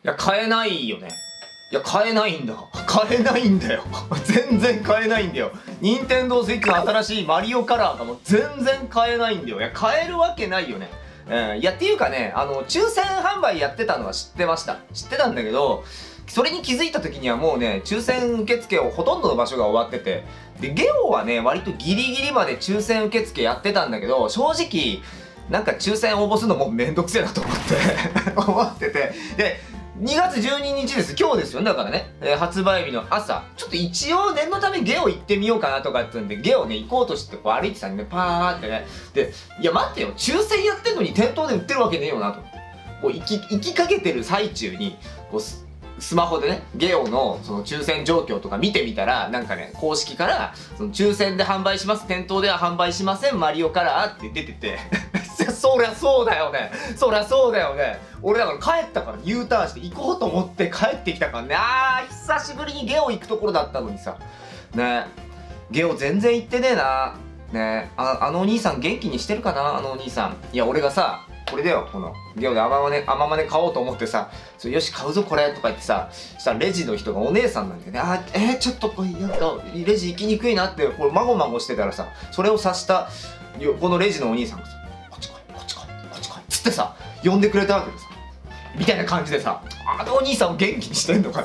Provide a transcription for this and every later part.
いや、買えないよね。いや、買えないんだ。買えないんだよ。全然買えないんだよ。任天堂スイッチの新しいマリオカラーがもう全然買えないんだよ。いや、買えるわけないよね。いや、っていうかね、抽選販売やってたのは知ってました。知ってたんだけど、それに気づいた時にはもうね、抽選受付をほとんどの場所が終わってて、で、ゲオはね、割とギリギリまで抽選受付やってたんだけど、正直、なんか抽選応募するのもうめんどくせえなと思って思ってて、で、2月12日です。今日ですよね。だからね、発売日の朝、ちょっと一応念のためゲオ行ってみようかなとかって言うんで、ゲオね、行こうとしてこう歩いてたんでね、パーってね。で、いや待ってよ、抽選やってんのに店頭で売ってるわけねえよなと。こう行きかけてる最中に、こうスマホでね、ゲオのその抽選状況とか見てみたら、なんかね、公式から、その抽選で販売します、店頭では販売しません、マリオカラーって出てて、そりゃそうだよね。そりゃそうだよね。俺だから帰ったから U ターンして行こうと思って帰ってきたからね。久しぶりにゲオ行くところだったのにさ。ね、ゲオ全然行ってねえな。ね、あのお兄さん元気にしてるかな、あのお兄さん。いや、俺がさ、これだよ、このゲオで甘まね買おうと思ってさ、よし買うぞこれとか言ってさ、したらレジの人がお姉さんなんだよね。ちょっとこれなんかレジ行きにくいなってこれまごまごしてたらさ、それを察したこのレジのお兄さんがさ、こっち来いこっち来いこっち来いっつってさ、呼んでくれたわけでさ、みたいな感じでさ、あのお兄さんを元気にしてんのか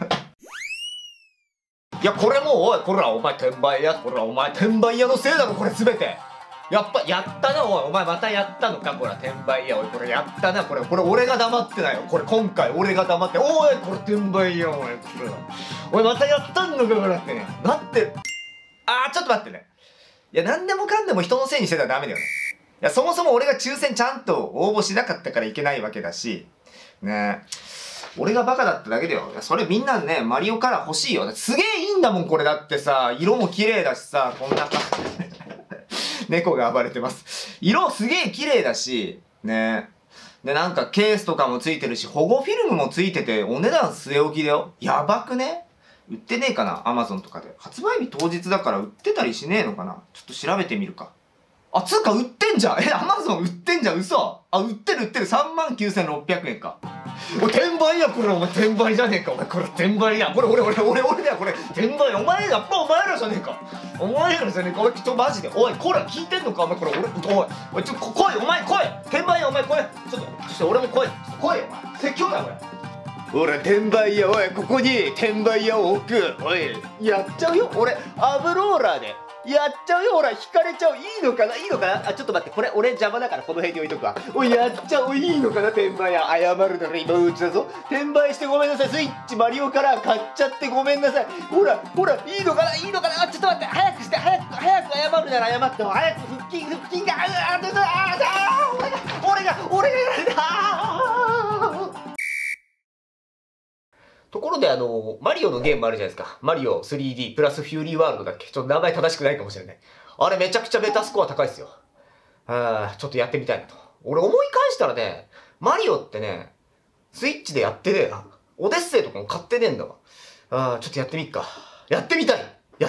ないや、これもう、おい、これらお前転売屋、これらお前転売屋のせいだろ、これ全て。やっぱ、やったな、おい、お前またやったのか、これ転売屋、おい、これやったな、これ俺が黙ってないよ。これ今回俺が黙って、おい、これ転売屋、おい、これおい、またやったんのか、これってね。なってる。ちょっと待ってね。いや、なんでもかんでも人のせいにしてたらダメだよね。いや、そもそも俺が抽選ちゃんと応募しなかったからいけないわけだし、ねえ。俺がバカだっただけだよ。それみんなね、マリオカラー欲しいよ。すげえいいんだもん、これだってさ。色も綺麗だしさ、こんな猫が暴れてます。色すげえ綺麗だし、ね。で、なんかケースとかもついてるし、保護フィルムもついてて、お値段据え置きだよ。やばくね？売ってねえかな？ Amazon とかで。発売日当日だから売ってたりしねえのかな？ちょっと調べてみるか。つうか売ってんじゃん。Amazon 売ってんじゃん。嘘。売ってる。39,600円か。転売や、これ。お前転売じゃねえか。お前これ転売や。これ俺だよ、これ。転売。お前やっぱお前らじゃねえか。お前らじゃねえか。おい、マジで。おい、こら、聞いてんのかお前これ。おい、ちょ、来い、お前来い。転売や、お前来い。ちょっと、俺も来い。来いよ、お前。説教だ、これ。ほら、転売屋、おい、ここに転売屋を置く。おい、やっちゃうよ。俺、アブローラーで。やっちゃうよ、ほら、引かれちゃう。いいのかな、ちょっと待って、これ、俺邪魔だからこの辺に置いとくわ。おい、やっちゃう。いいのかな、転売屋。謝るなら今うちだぞ。転売してごめんなさい。スイッチマリオカラー買っちゃってごめんなさい。ほら、いいのかな、ちょっと待って、早くして、早く謝るなら謝っても、早く腹筋が、俺がやられた。ところでマリオのゲームあるじゃないですか。マリオ 3D プラスフューリーワールドだっけ？ちょっと名前正しくないかもしれない。あれめちゃくちゃベタスコア高いですよ。ちょっとやってみたいなと。俺思い返したらね、マリオってね、スイッチでやってねえな。オデッセイとかも買ってねえんだわ。ちょっとやってみっか。やってみたい。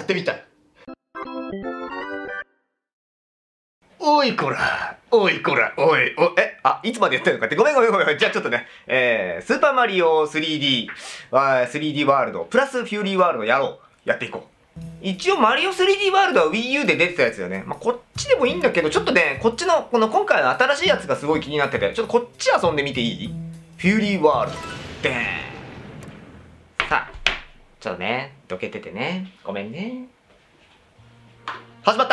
おいこら、いつまでやってんのかって、ごめん。じゃあちょっとね、スーパーマリオ 3D ワールド、プラスフューリーワールドやっていこう。一応マリオ 3D ワールドは Wii U で出てたやつだよね。こっちでもいいんだけど、ちょっとね、こっちの、今回の新しいやつがすごい気になってて、ちょっとこっち遊んでみていい？フューリーワールド。でーん。さあ、ちょっとね、どけててね。ごめんね。始まった！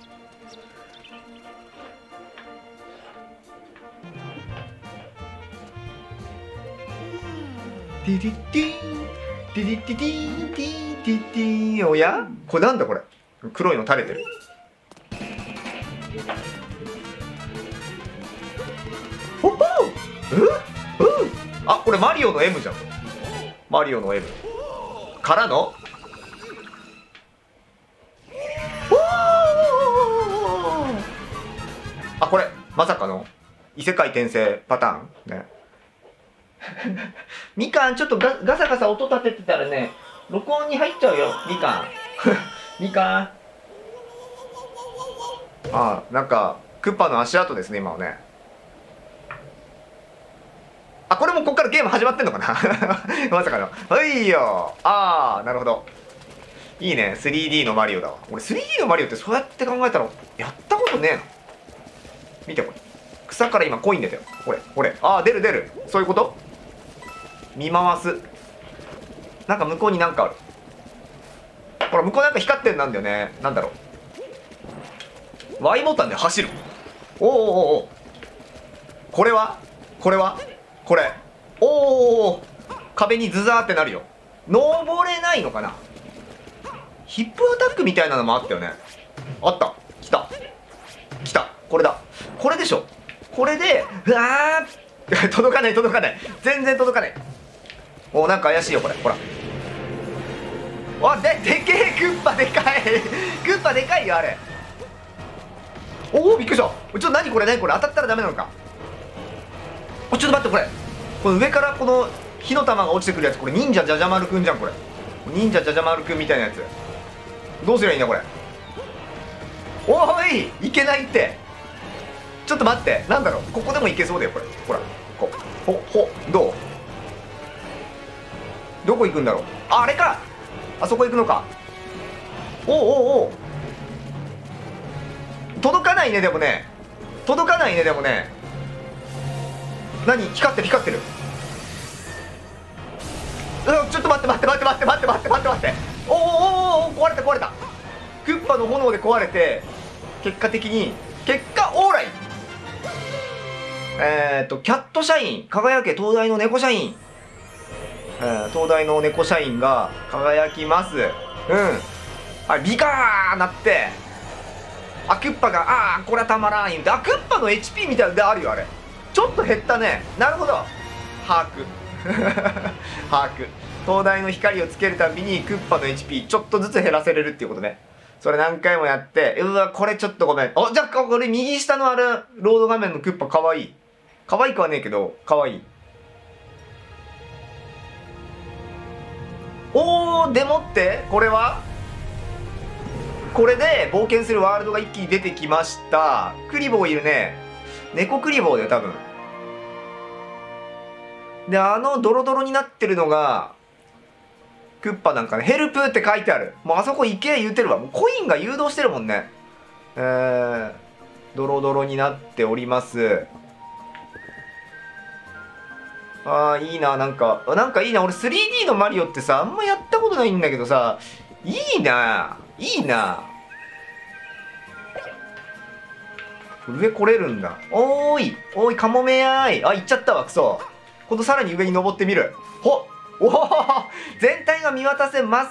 ティティティーンティティティティーンティティティーン。おや？これなんだこれ。黒いの垂れてる。ほっほー！これマリオの M じゃん。マリオの M からのこれまさかの異世界転生パターンね。みかんちょっとガサガサ音立ててたらね、録音に入っちゃうよ、みかん。みかん。なんかクッパの足跡ですね、今はね。 あ、これもこっからゲーム始まってんのかなまさかの。はいよ。あー、なるほど。いいね。3D のマリオだわ。俺 3D のマリオってそうやって考えたら、やったことねえな。見てこれ。草から今コイン出たよ。これ、これ。あー、出る出る。そういうこと？見回す。なんか向こうになんかある。ほら、向こうなんか光ってんなんだよね。なんだろう。Y ボタンで走る。おーおーおー。これはこれはこれ。おお、壁にズザーってなるよ。登れないのかな。ヒップアタックみたいなのもあったよね。あった。来た。来た。これだ。これでしょ。これで、うわー届かない届かない。全然届かない。おー、なんか怪しいよ、これ。ほら。あ、でけえ、クッパでかい。クッパでかいよ、あれ。おお、びっくりした。ちょっと何これ何これ、当たったらダメなのか。ちょっと待って、この上からこの火の玉が落ちてくるやつ、これ忍者じゃじゃ丸くんじゃん。これ忍者じゃじゃ丸くんみたいなやつ。どうすりゃいいんだこれ。おーい、いけないって。ちょっと待って、なんだろう、ここでもいけそうだよこれ。ほら、どう、どこ行くんだろう。あれか、あそこ行くのか。おおお届かないね。でもね、届かないね。でもね、何、光ってる光ってる。ちょっと待って待って待って待って待って待って待って待って。おお壊れた壊れた。クッパの炎で壊れて、結果的にオーライ。キャット社員輝け東大の猫社員、東大の猫社員が輝きます。ビカーなって、クッパがこれはたまらん言うて、クッパの HP みたいなのであるよ。あれちょっと減ったね。なるほど、把握把握。灯台の光をつけるたびにクッパの HP ちょっとずつ減らせれるっていうことね。それ何回もやって、うわこれちょっとごめん。じゃあこれ右下のあれロード画面のクッパかわいい。かわいくはねえけどかわいい。でもってこれはこれで冒険するワールドが一気に出てきました。クリボーいるね。猫クリボーだよ多分。でドロドロになってるのがクッパなんかね。ヘルプって書いてある。もうあそこ行け言うてるわ。もうコインが誘導してるもんね。ドロドロになっております。いいな。なんかいいな。俺 3D のマリオってさあんまやったことないんだけどさ、いいないいな。上来れるんだ。おーいカモメやーい。行っちゃったわ。クソ。今度さらに上に登ってみる。お全体が見渡せます。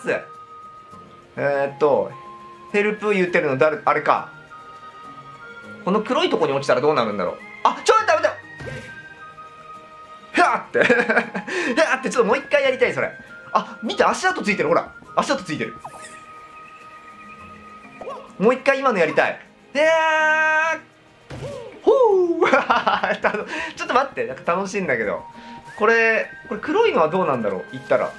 ヘルプ言ってるの誰、あれか。この黒いとこに落ちたらどうなるんだろう。ちょっと待って。ふわってふわって、ちょっともう一回やりたいそれ。見て、足跡ついてる。ほら足跡ついてる。もう一回今のやりたい。ほーちょっと待って、なんか楽しいんだけど。これ黒いのはどうなんだろう。行ったら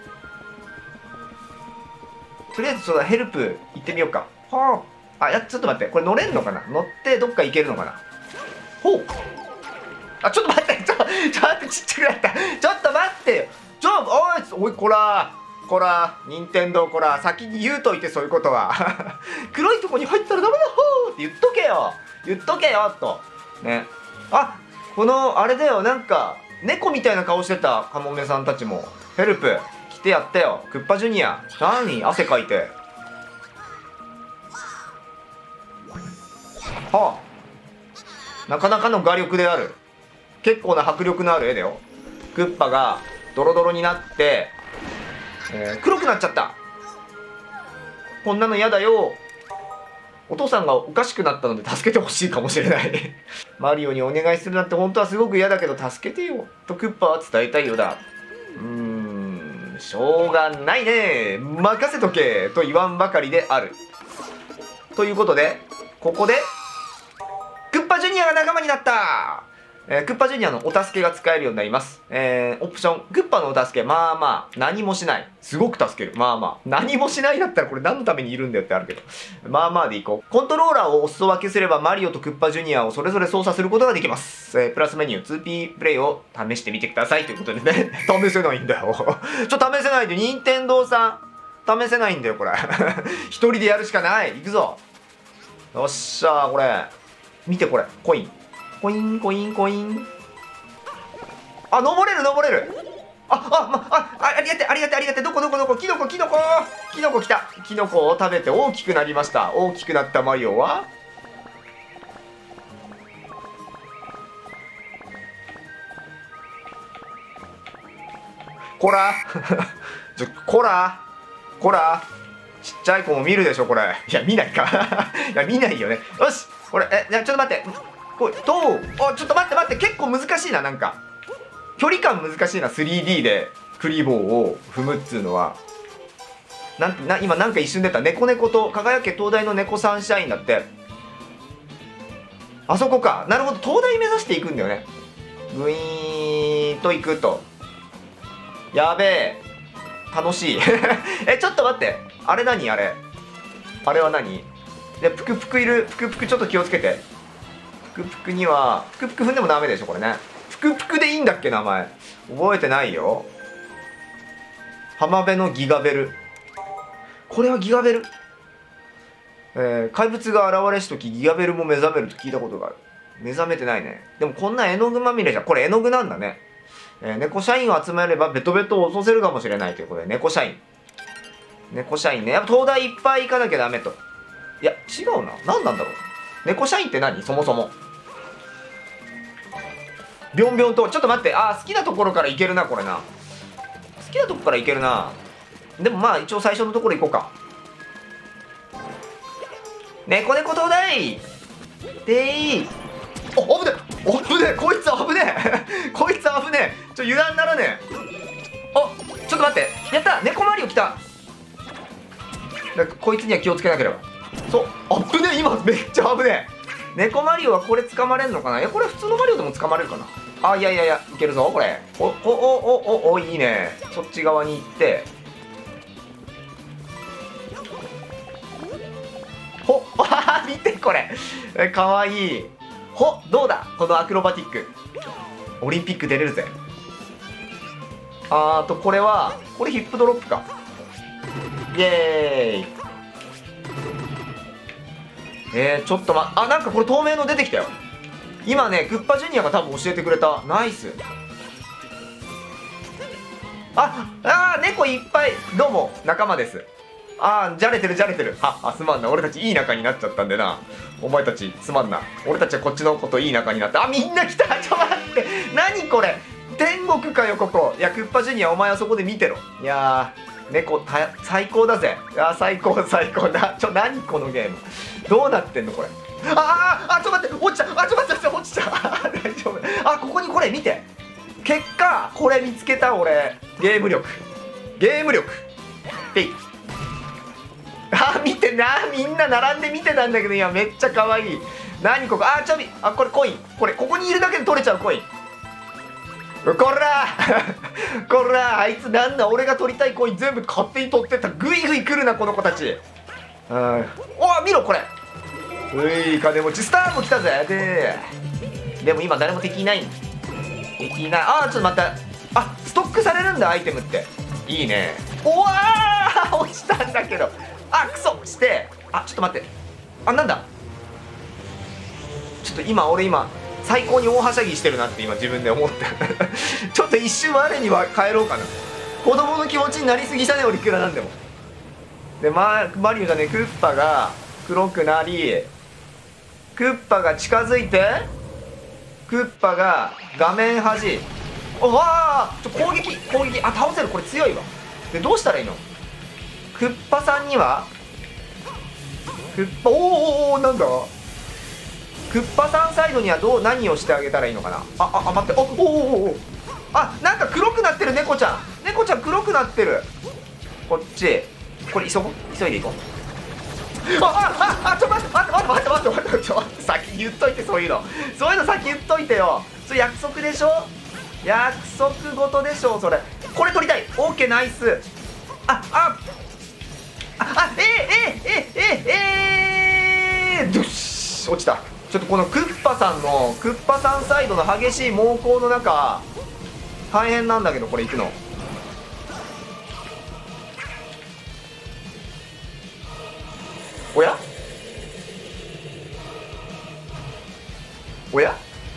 とりあえずちょっとヘルプ行ってみようか。ちょっと待って、これ乗れんのかな。乗ってどっか行けるのかな。ちょっと待って、ちょっと待って、ちっちゃくなった。ちょっと待ってよ。おいこら任天堂、先に言うといて、そういうことは黒いとこに入ったらダメだって言っとけよとね。このあれだよ、なんか猫みたいな顔してたカモメさんたちもヘルプ来てやったよ。クッパジュニア、何汗かいて。なかなかの画力である。結構な迫力のある絵だよ。クッパがドロドロになって、黒くなっちゃった。こんなの嫌だよ。お父さんがおかしくなったので助けてほしいかもしれないマリオにお願いするなんて本当はすごく嫌だけど助けてよとクッパは伝えたいようだ。しょうがないね、任せとけと言わんばかりである。ということでここでクッパジュニアが仲間になった。 クッパジュニアのお助けが使えるようになります。オプション、クッパのお助け、まあまあ、何もしない。すごく助ける。まあまあ。何もしないだったらこれ何のためにいるんだよってあるけど。まあまあでいこう。コントローラーをお裾分けすれば、マリオとクッパジュニアをそれぞれ操作することができます。プラスメニュー、2P プレイを試してみてくださいということでね。試せないんだよ。試せないで、任天堂さん。試せないんだよ、これ。一人でやるしかない。いくぞ。よっしゃー、これ。見て、これ。コイン。コインコインコイン。あ、登れる登れる。ありがてありがてありがて。どこどこどこ。キノコキノコ。キノコ来た。キノコを食べて大きくなりました。大きくなったマリオはこらこらこら、ちっちゃい子も見るでしょこれ。いや見ないかいや見ないよね。よしこれちょっと待って。これちょっと待って待って。結構難しいな。なんか距離感難しいな。 3D でクリボーを踏むっつうのは。今なんか一瞬出た。猫猫と輝け東大の猫サンシャインだって。あそこか。なるほど、東大目指していくんだよね。グイーンと行くと。やべえ楽しいちょっと待って。あれ何あれ。あれは何で、ぷくぷくいる。ぷくぷくちょっと気をつけて。ぷくぷくには、ぷくぷく踏んでもダメでしょこれね。ぷくぷくでいいんだっけ名前。覚えてないよ。浜辺のギガベル。これはギガベル。怪物が現れしときギガベルも目覚めると聞いたことがある。目覚めてないね。でもこんな絵の具まみれじゃん。これ絵の具なんだね。猫社員を集めればベトベトを落とせるかもしれないということで、猫社員。猫社員ね。やっぱ東大いっぱい行かなきゃダメと。いや、違うな。何なんだろう。猫社員って何そもそも。ビョンビョンと。ちょっと待って。好きなところから行けるな、これな。好きなとこから行けるな。でもまあ、一応最初のところ行こうか。猫猫東大でー。お、危ねえ危ねえ。こいつ危ねえこいつ危ねえ。油断ならねえ。ちょっと待って。やった。猫マリオ来た。こいつには気をつけなければ。そう、危ねえ。今めっちゃ危ねえ。猫マリオはこれ掴まれんのかな。いや、これ普通のマリオでも掴まれるかな。いやいやいや、いけるぞこれ。いいね。そっち側に行って、見てこれ。かわいい。どうだこのアクロバティック。オリンピック出れるぜ。これはこれヒップドロップか。イエーイ。ちょっとなんかこれ透明の出てきたよ。今ね、クッパジュニアが多分教えてくれた。ナイス。猫いっぱい。どうも仲間です。じゃれてるじゃれてる。すまんな。俺たちいい仲になっちゃったんでな。お前たちすまんな。俺たちはこっちの子といい仲になった。みんな来た。ちょ待って。何これ。天国かよここ。いや、クッパジュニアお前はそこで見てろ。いやー猫最高だぜ。最高最高だ。何このゲーム。どうなってんのこれ。ちょっと待って。落ちちゃう。ちょっと待って落ちちゃう。大丈夫。ここにこれ見て。結果これ見つけた俺。ゲーム力でい。見てな。みんな並んで見てたんだけど、今めっちゃ可愛い。何ここ。これコイン。ここにいるだけで取れちゃうコイン。こらあいつなんだ。俺が取りたいコイン全部勝手に取ってった。グイグイ来るなこの子たち。見ろこれ。金持ちスターも来たぜ。でも今誰も敵いない。ちょっと待った。ストックされるんだアイテムって。いいね。落ちたんだけど。クソして。ちょっと待って。なんだ。ちょっと俺最高に大はしゃぎしてるなって今自分で思ってちょっと一瞬我には帰ろうかな。子供の気持ちになりすぎしたね俺。いくらなんでも。でマリオじゃね、クッパが黒くなり、クッパが近づいて、クッパが画面端。攻撃倒せる。これ強いわ。でどうしたらいいの。クッパさんにはなんだ。クッパさんサイドには何をしてあげたらいいのかな。待って。なんか黒くなってる。猫ちゃん黒くなってる。こっちこれ急いでいこう。ちょ待って。先言っといて。そういうの先言っといてよ。 それ約束でしょ、約束事でしょそれ。これ取りたい。オーケー、ナイス。ドゥッシュ、落ちた。ちょっとこのクッパさんサイドの激しい猛攻の中大変なんだけど、これ行くの。おやおや、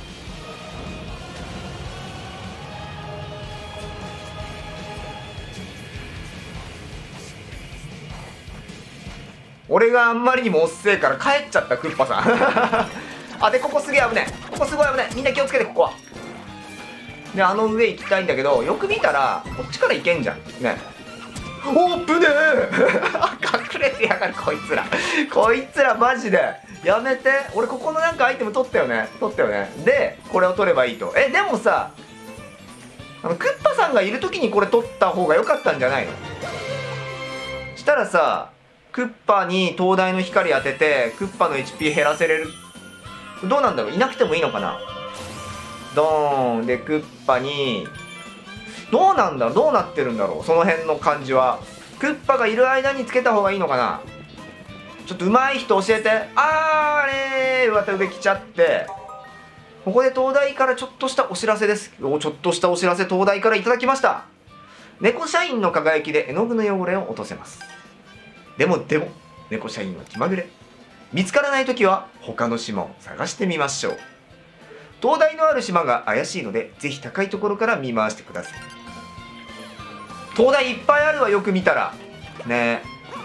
俺があんまりにもおっせえから帰っちゃったクッパさんでここすげえ危ねえ、ここすごい危ねえ、みんな気をつけて。ここはで上行きたいんだけど、よく見たらこっちから行けんじゃんね。オープねえ隠れてやがるこいつらこいつらマジでやめて。俺ここのなんかアイテム取ったよねでこれを取ればいいと。でもさ、クッパさんがいる時にこれ取った方が良かったんじゃないの。したらさ、クッパに東大の光当ててクッパの HP 減らせれる。どうなんだろう、いなくてもいいのかな。ドーンでクッパにどうなんだろう、どうなってるんだろう、その辺の感じは。クッパがいる間につけた方がいいのかな。ちょっと上手い人教えて。あれ上手上来ちゃって、ここで東大からちょっとしたお知らせです。ちょっとしたお知らせ、東大からいただきました。猫社員の輝きで絵の具の汚れを落とせます。でも猫社員は気まぐれ。見つからないときは他の島を探してみましょう。灯台のある島が怪しいので、ぜひ高いところから見回してください。灯台いっぱいあるわ、よく見たらね。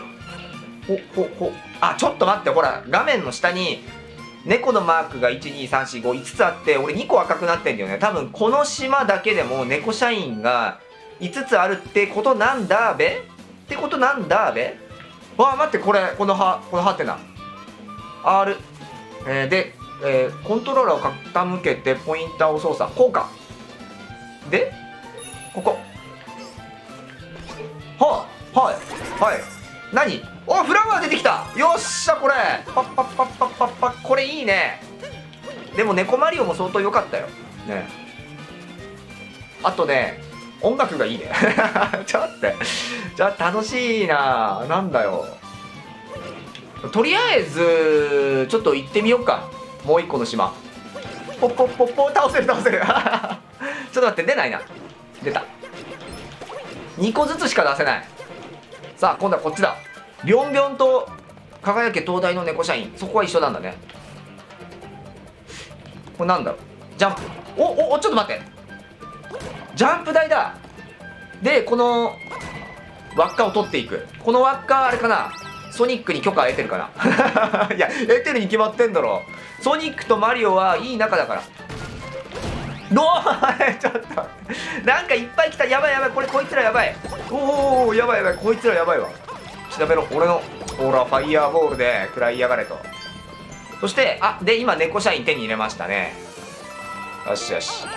ちょっと待って、ほら画面の下に猫のマークが12345つあって、俺2個赤くなってんだよね。多分この島だけでも猫社員が5つあるってことなんだべ。わあ待って、このハテナ R、で、コントローラーを傾けてポインターを操作、効果でここはい何、フラワー出てきた。よっしゃ、これパッパッパッパッパッパッ、これいいね。でも猫マリオも相当良かったよね。あとね、音楽がいいねちょっと楽しいな。なんだよ、とりあえずちょっと行ってみようか。もう一個の島ポッポッポッポー、倒せるちょっと待って、出ないな。出た。2個ずつしか出せない。さあ今度はこっちだ。ビョンビョンと輝け東大の猫社員、そこは一緒なんだね。これなんだろう、ジャンプ。ちょっと待って、ジャンプ台だ。でこの輪っかを取っていく。この輪っかあれかな、ソニックに許可得てるかないや得てるに決まってんだろ。ソニックとマリオはいい仲だから。ちょっとなんかいっぱい来た。やばい、こいつらやばい。やばい、こいつらやばいわ。調べろ、俺のほらファイヤーボールで食らいやがれと。そしてで今猫社員手に入れましたね。よしよし、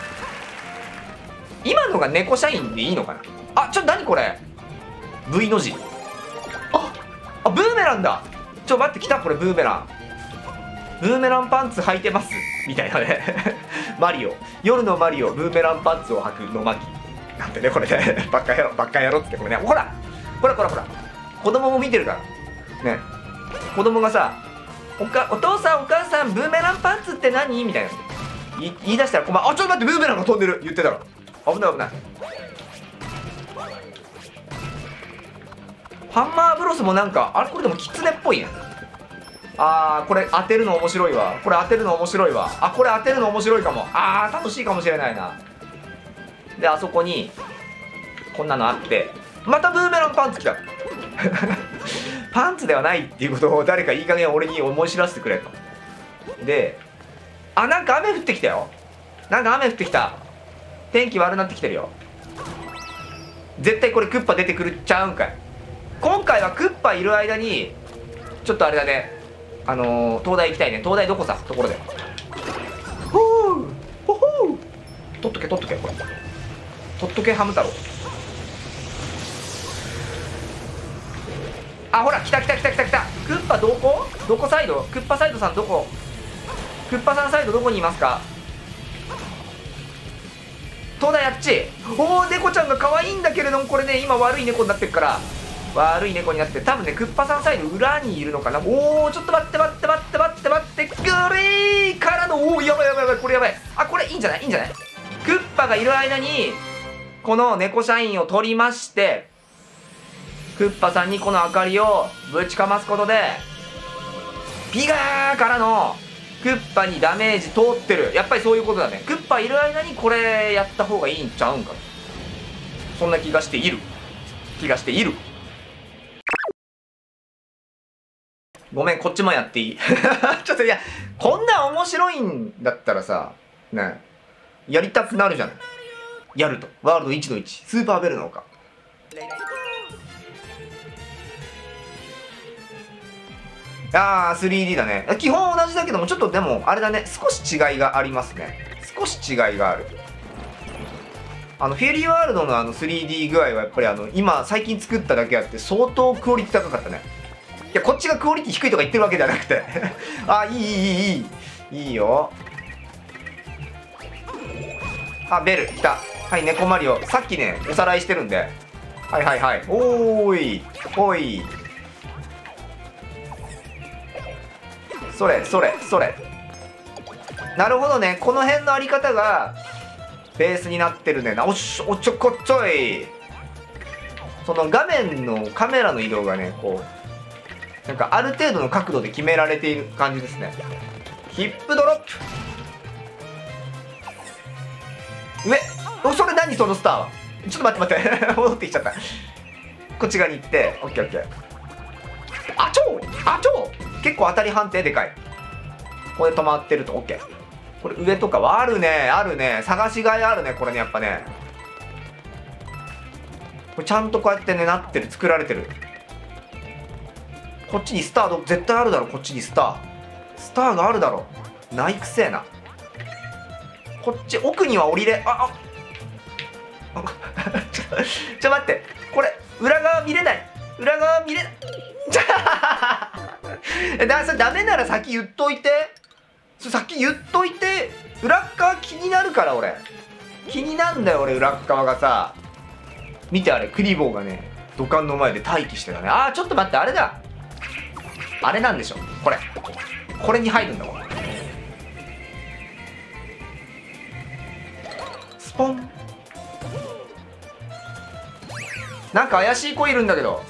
今のが猫社員でいいのかな。ちょっと何これ V の字。ブーメランだ。待って、来た。これブーメランパンツ履いてますみたいなねマリオ、夜のマリオブーメランパンツを履くの巻なんてね、これねバカ野郎っつって、これね、ほら子供も見てるからね。子供がさ、お父さんお母さんブーメランパンツって何みたいな言い出したらちょっと待って、ブーメランが飛んでる言ってたら危ない。ハンマーブロスもなんかこれでもキツネっぽいね。これ当てるの面白いわ。これ当てるの面白いかも。楽しいかもしれないな。であそこにこんなのあって、またブーメランパンツ来たパンツではないっていうことを誰かいい加減俺に思い知らせてくれと。でなんか雨降ってきたよ。天気悪なってきてるよ。絶対これクッパ出てくるちゃうんかい。今回はクッパいる間にちょっとあれだね、東大行きたいね。東大どこさ、ところで取っとけこれ取っとけハム太郎。ほら来た。クッパどこサイド、クッパサイドさんどこ、クッパさんサイドどこにいますか。 東大あっち。おお、猫ちゃんが可愛いんだけれども、これね、今悪い猫になってるから、悪い猫になって、多分ね、クッパさんサイド裏にいるのかな。おお、ちょっと待って待って待って待って待って、グリーからの、おお、やばいやばいやばい、これやばい。あ、これいいんじゃない、いいんじゃない。クッパがいる間に、この猫社員を取りまして、クッパさんにこの明かりをぶちかますことで、ピガーからの、クッパにダメージ通ってる。やっぱりそういうことだね。クッパいる間にこれやった方がいいんちゃうんか。そんな気がしている。ごめん、こっちもやっていいちょっといや、こんな面白いんだったらさ、ね、やりたくなるじゃない。やると。ワールド1の1。スーパーベルの丘。あー、3D だね。基本同じだけども、ちょっとでも、あれだね、少し違いがありますね。少し違いがある。フェリーワールドの3D 具合はやっぱり今、最近作っただけあって、相当クオリティ高かったね。いや、こっちがクオリティ低いとか言ってるわけじゃなくて。あ、いいよ。あ、ベル、来た。はい、猫マリオ。さっきね、おさらいしてるんで。はいはいはい。おーい。おい。それ。なるほどね。この辺のあり方がベースになってるね。おちょこちょい。その画面のカメラの移動がね、こう、なんかある程度の角度で決められている感じですね。ヒップドロップ。上。それ何そのスターは。ちょっと待って。戻ってきちゃった。こっち側に行って、オッケーオッケー。あちょ結構当たり判定でかい。これ止まってると OK。 これ上とかはあるね。探しがいあるね、これね。やっぱね、これちゃんとこうやってねなってる、作られてる。こっちにスター絶対あるだろ。こっちにスターがあるだろ。ないくせえな。こっち奥には降りれ、ちょ待って、これ裏側見れない。それダメなら先言っといて。裏っ側気になるから。俺気になんだよ。裏っ側がさ、見て、あれクリボーがね土管の前で待機してたね。ちょっと待って、あれだ。あれなんでしょ。これに入るんだもん。スポン。なんか怪しい子いるんだけど、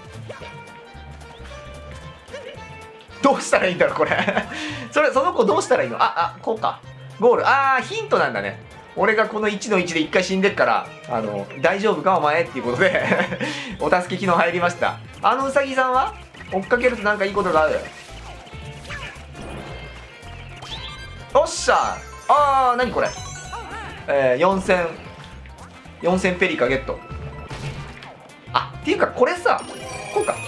どうしたらいいんだろうこれその子どうしたらいいの。こうか。ゴール。ヒントなんだね。俺がこの1の1で1回死んでっから、大丈夫かお前っていうことでお助け機能入りました。ウサギさんは追っかけるとなんかいいことがある。おっしゃ。何これ。4000ペリカゲット。っていうかこれさ、こうか。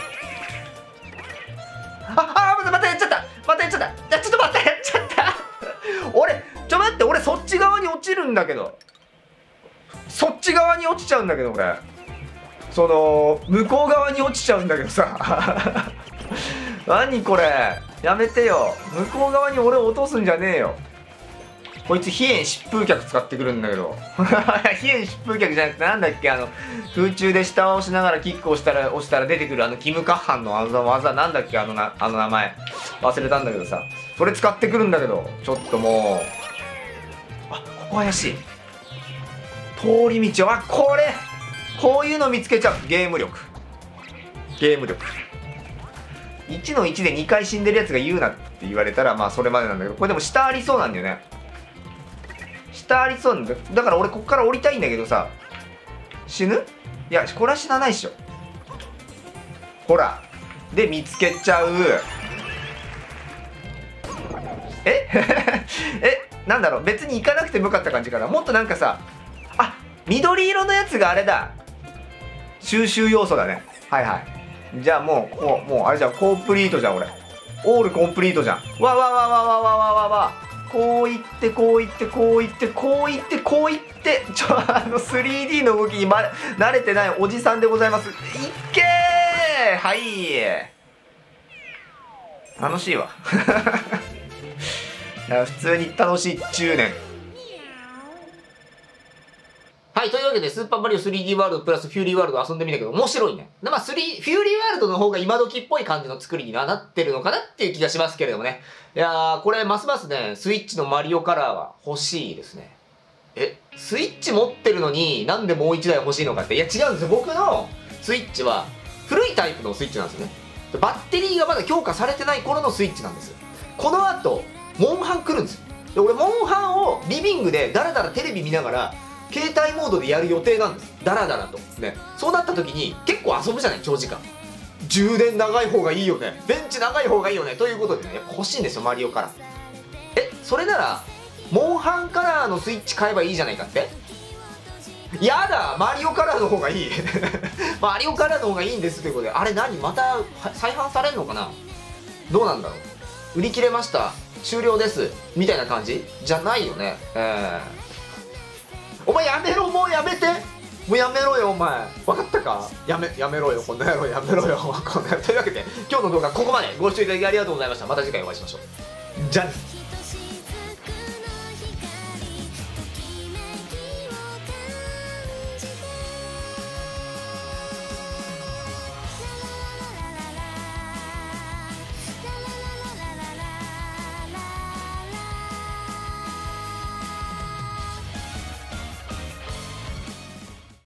またやっちゃった。ちょっと待って、やっちゃった俺そっち側に落ちるんだけど。そっち側に落ちちゃうんだけど、俺その向こう側に落ちちゃうんだけどさ何これ、やめてよ。向こう側に俺を落とすんじゃねえよ。こいつ飛燕疾風脚使ってくるんだけど飛燕疾風脚じゃなくて、なんだっけ、空中で下を押しながらキックを押したら出てくるキムカッハンの技、なんだっけ、名前忘れたんだけどさ、それ使ってくるんだけど、ちょっともう、ここ怪しい。通り道を、こういうの見つけちゃう。ゲーム力1の1で2回死んでるやつが言うなって言われたら、まあそれまでなんだけど、これでも下ありそうなんだよね。下ありそうなんだ。だから俺こっから降りたいんだけどさ、死ぬ？いや、これは死なないっしょ。ほらで見つけちゃう。なんだろう、別に行かなくてもよかった感じかな。もっとなんかさ、緑色のやつがあれだ、収集要素だね。はいはい。じゃあもうあれじゃん、コンプリートじゃん。俺オールコンプリートじゃん。こういって 3D の動きに慣れてないおじさんでございます。いっけー。はい、楽しいわいや普通に楽しい10年。ははい、というわけで、スーパーマリオ 3D ワールドプラスフューリーワールド遊んでみたけど、面白いね。まあ、フューリーワールドの方が今時っぽい感じの作りにはなってるのかなっていう気がしますけれどもね。いやー、これ、ますますね、スイッチのマリオカラーは欲しいですね。スイッチ持ってるのになんでもう1台欲しいのかって。いや、違うんですよ。僕のスイッチは古いタイプのスイッチなんですよね。バッテリーがまだ強化されてない頃のスイッチなんです。この後、モンハン来るんですよ。で、俺、モンハンをリビングでダラダラテレビ見ながら、携帯モードでやる予定なんです。ダラダラと。ね。そうなった時に、結構遊ぶじゃない、長時間。充電長い方がいいよね。電池長い方がいいよね。ということでね、やっぱ欲しいんですよ、マリオカラー。それなら、モンハンカラーのスイッチ買えばいいじゃないかって。やだ、マリオカラーの方がいい。マリオカラーの方がいいんですということで、あれ何また再販されんのかな。どうなんだろう。売り切れました。終了です。みたいな感じじゃないよね。お前やめろ、もうやめて。もうやめろよ、お前。分かったか。やめろよ、この野郎、やめろよ。この野郎。というわけで、今日の動画ここまでご視聴いただきありがとうございました。また次回お会いしましょう。じゃあね。